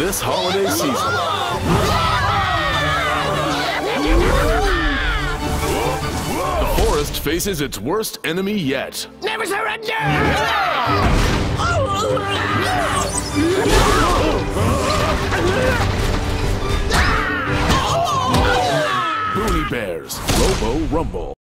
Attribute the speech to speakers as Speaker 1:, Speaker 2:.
Speaker 1: this holiday season. The forest faces its worst enemy yet.
Speaker 2: Never surrender!
Speaker 1: Boonie Bears, Robo-Rumble.